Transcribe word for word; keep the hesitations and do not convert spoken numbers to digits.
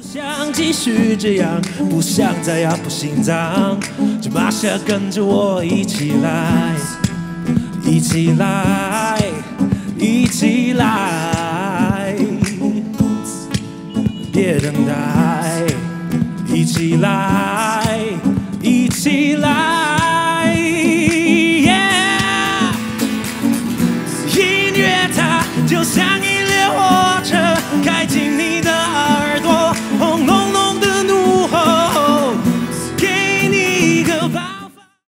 想继续这样，不想再压迫心脏，就马上跟着我一起来，一起来，一起来，别等待，一起来，一起来。Yeah! 音乐它就像一列火车，开进你的耳朵。